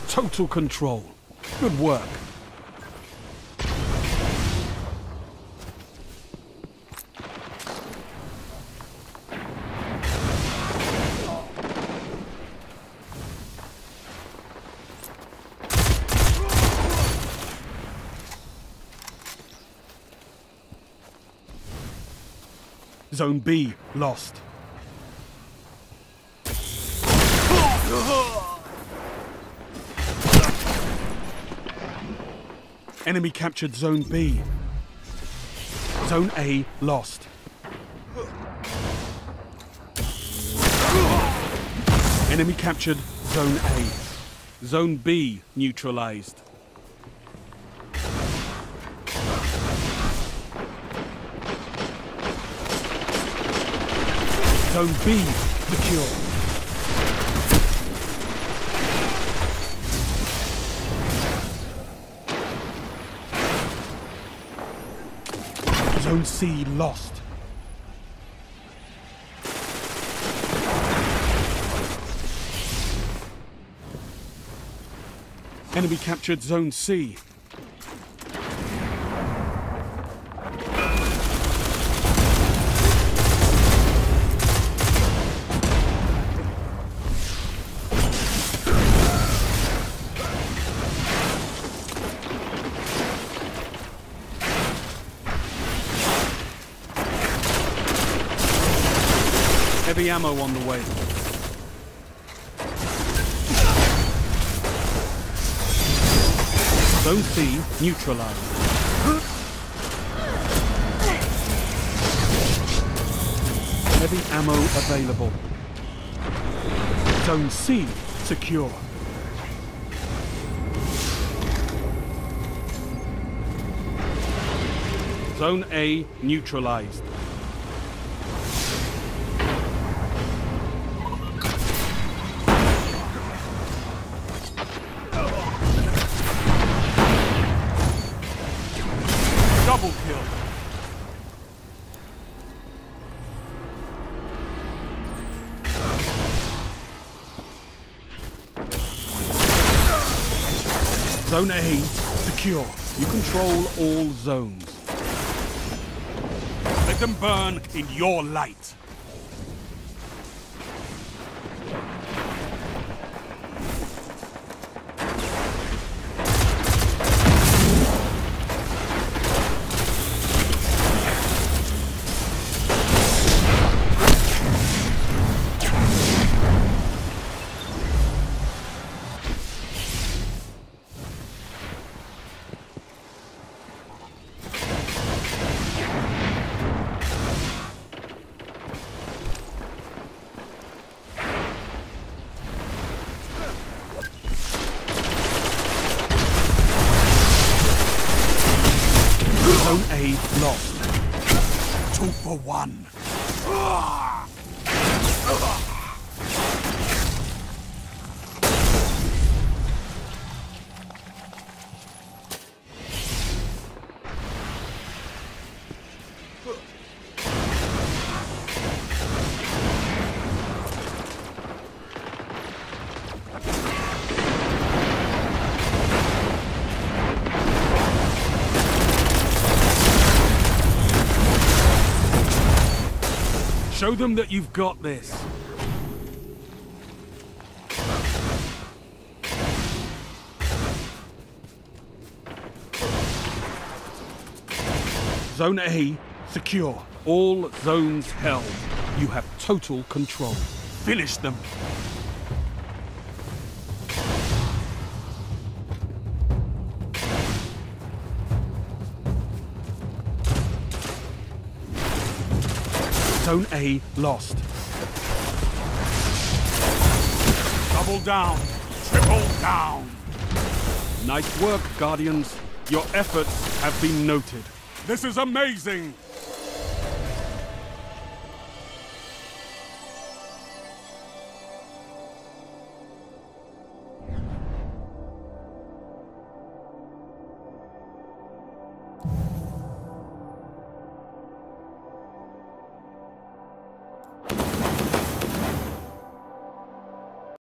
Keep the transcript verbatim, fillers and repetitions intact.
total control. Good work. Zone B lost. Enemy captured Zone B. Zone A lost. Enemy captured Zone A. Zone B neutralized. Zone B secure. Zone C lost. Enemy captured Zone C. Heavy ammo on the way. Zone C neutralized. Heavy ammo available. Zone C secure. Zone A neutralized. Double kill. Zone A secure. You control all zones. Let them burn in your light. Zone A lost. Two for one. Show them that you've got this. Zone A secure. All zones held. You have total control. Finish them. Zone A lost. Double down. Triple down. Nice work, Guardians. Your efforts have been noted. This is amazing!